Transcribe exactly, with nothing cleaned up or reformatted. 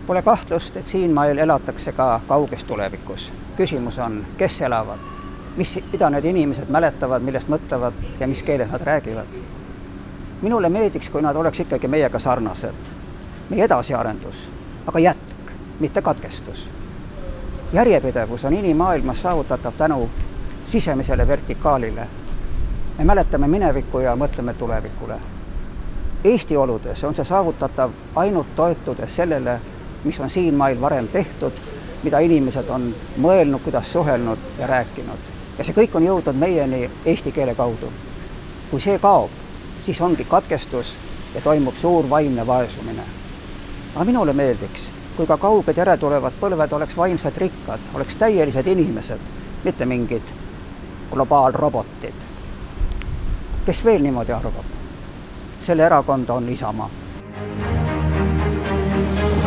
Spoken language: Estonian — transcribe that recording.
Pole kahtlust, et siinmail elatakse ka kauges tulevikus. Küsimus on, kes elavad, mis, mida need inimesed mäletavad, millest mõtlevad ja mis keeles nad räägivad. Minule meeldiks, kui nad oleks ikkagi meiega sarnased. Meie edasiarendus, aga jätk, mitte katkestus. Järjepidevus on inimmaailmas saavutatav tänu sisemisele vertikaalile. Me mäletame minevikku ja mõtleme tulevikule. Eesti oludes on see saavutatav ainult toetudes sellele, mis on siin mail varem tehtud, mida inimesed on mõelnud, kuidas suhelnud ja rääkinud. Ja see kõik on jõudnud meieni eesti keele kaudu. Kui see kaob, siis ongi katkestus ja toimub suur vaimne vaesumine. Aga minule meeldiks, kui ka kauged järeltulevad põlved oleks vaimsed rikkad, oleks täielised inimesed, mitte mingid globaalrobotid. Kes veel niimoodi arvab? Selle erakond on Isamaa.